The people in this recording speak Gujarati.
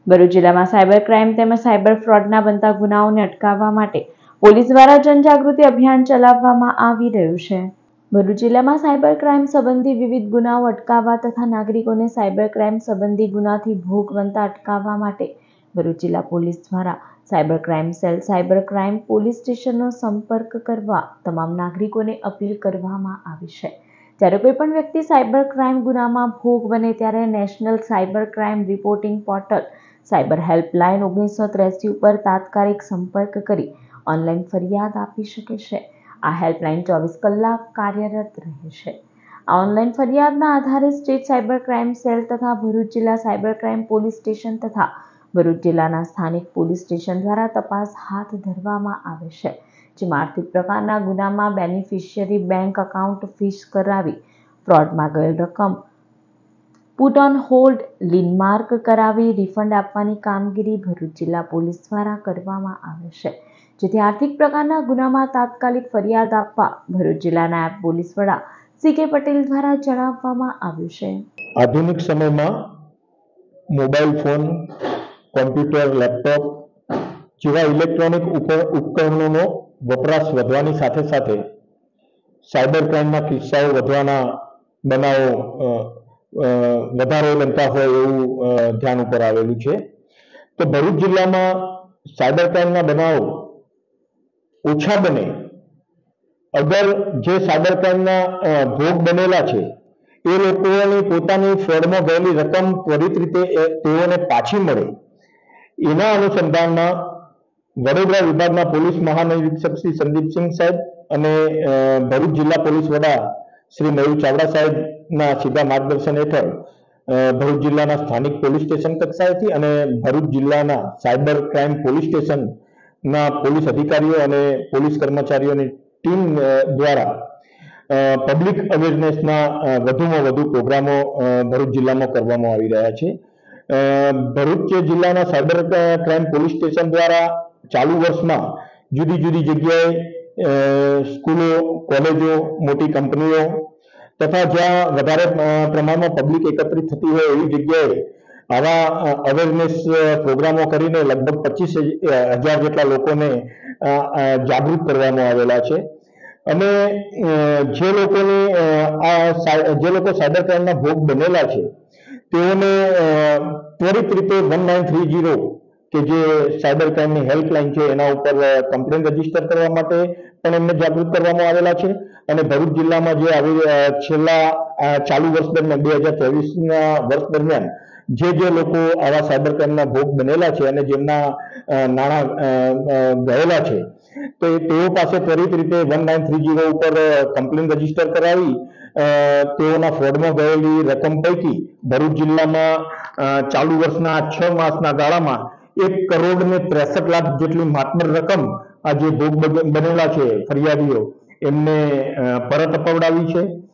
ભરૂચ જિલ્લામાં સાયબર ક્રાઇમ તેમજ સાયબર ફ્રોડના બનતા ગુનાઓને અટકાવવા માટે પોલીસ દ્વારા જનજાગૃતિ અભિયાન ચલાવવામાં આવી રહ્યું છે। ભરૂચ જિલ્લામાં સાયબર ક્રાઇમ સંબંધી વિવિધ ગુનાઓ અટકાવવા તથા નાગરિકોને સાયબર ક્રાઇમ સંબંધી ગુનાથી ભોગ બનતા અટકાવવા માટે ભરૂચ જિલ્લા પોલીસ દ્વારા cyber crime cell cyber crime police સ્ટેશનનો સંપર્ક કરવા તમામ નાગરિકોને અપીલ કરવામાં આવી છે। જ્યારે કોઈ પણ વ્યક્તિ સાયબર ક્રાઇમ ગુનામાં ભોગ બને ત્યારે national cyber crime reporting portal cyber helpline 1983 ઉપર તાત્કાલિક સંપર્ક કરી ઓનલાઈન ફરિયાદ આપી શકે છે। આ હેલ્પલાઇન 24 કલાક કાર્યરત રહે છે। આ ઓનલાઈન ફરિયાદના આધારે સ્ટેટ સાયબર ક્રાઇમ સેલ તથા ભરૂચ જિલ્લા સાયબર ક્રાઇમ પોલીસ સ્ટેશન તથા ભરૂચ જિલ્લાના સ્થાનિક પોલીસ સ્ટેશન દ્વારા તપાસ હાથ ધરવામાં આવે છે, જેમાં આર્થિક પ્રકારના ગુનામાં બેનિફિશિયરી બેંક એકાઉન્ટ ફ્રીઝ કરાવી ફ્રોડમાં ગયેલ રકમ put on hold lien mark કરાવી રિફંડ આપવાની કામગીરી ભરૂચ જિલ્લા પોલીસ દ્વારા કરવામાં આવે છે, જેથી આર્થિક પ્રકારના ગુનામાં તાત્કાલિક ફરિયાદ આપવા ભરૂચ જિલ્લા નાયબ પોલીસ વડા સી.કે. પટેલ દ્વારા જણાવવામાં આવ્યું છે। આધુનિક સમયમાં મોબાઈલ ફોન, કોમ્પ્યુટર, લેપટોપ જેવા ઇલેક્ટ્રોનિક ઉપકરણોનો વપરાશ વધવાની સાથે સાથે સાયબર ક્રાઇમના કિસ્સાઓ વધવાના બનાવો વધારે બનતા હોય એવું ધ્યાન ઉપર આવેલું છે। તો ભરૂચ જિલ્લામાં સાયબર ક્રાઇમના બનાવો ઓછા બને અગર જે સાયબર ક્રાઇમના ભોગ બનેલા છે એ લોકોની પોતાની ફ્રોડમાં ગયેલી રકમ ત્વરિત રીતે તેઓને પાછી મળે એના અનુસંધાનમાં વડોદરા વિભાગના પોલીસ મહાનિરીક્ષક શ્રી સંદીપસિંહ સાહેબ અને ભરૂચ જિલ્લા પોલીસ વડા શ્રી મયુર ચાવડા સાહેબના સીધા માર્ગદર્શન હેઠળ ભરૂચ જિલ્લાના સ્થાનિક પોલીસ સ્ટેશન કક્ષાએથી અને ભરૂચ જિલ્લાના સાયબર ક્રાઇમ પોલીસ સ્ટેશનના પોલીસ અધિકારીઓ અને પોલીસ કર્મચારીઓની ટીમ દ્વારા પબ્લિક અવેરનેસના વધુમાં વધુ પ્રોગ્રામો ભરૂચ જિલ્લામાં કરવામાં આવી રહ્યા છે। ભરૂચ જિલ્લાના સાયબર ક્રાઇમ પોલીસ સ્ટેશન દ્વારા ચાલુ વર્ષમાં જુદી જુદી જગ્યાએ સ્કૂલો, કોલેજો, મોટી કંપનીઓ તથા જ્યાં વધારે પ્રમાણમાં પબ્લિક એકત્રિત થતી હોય એવી જગ્યાએ આવા અવેરનેસ પ્રોગ્રામો કરીને લગભગ 25,000 જેટલા લોકોને જાગૃત કરવામાં આવેલા છે અને જે લોકો સાયબર ક્રાઇમના ભોગ બનેલા છે તેઓને ત્વરિત રીતે 1930 કે જે સાયબર ક્રાઇમની હેલ્પલાઇન છે એના ઉપર કમ્પ્લેન રજીસ્ટર કરવા માટે પણ એમને જાગૃત કરવામાં આવેલા છે અને ભરૂચ જિલ્લામાં જે છેલ્લા ચાલુ વર્ષ દરમિયાન 2023ના વર્ષ દરમિયાન જે લોકો આવા સાયબર ક્રાઇમના ભોગ બનેલા છે અને જેમના નાણાં ગયેલા છે તો તેઓ પાસે ત્વરિત રીતે 1930 ઉપર કમ્પ્લેન રજીસ્ટર કરાવી તેઓના ફ્રોડમાં ગયેલી રકમ પૈકી ભરૂચ જિલ્લામાં ચાલુ વર્ષના 6 માસના ગાળામાં 1,63,00,000 જેટલી માતબર રકમ આ જે ભોગ બનેલા છે ફરિયાદીઓ એમને પરત અપાવડાવી છે।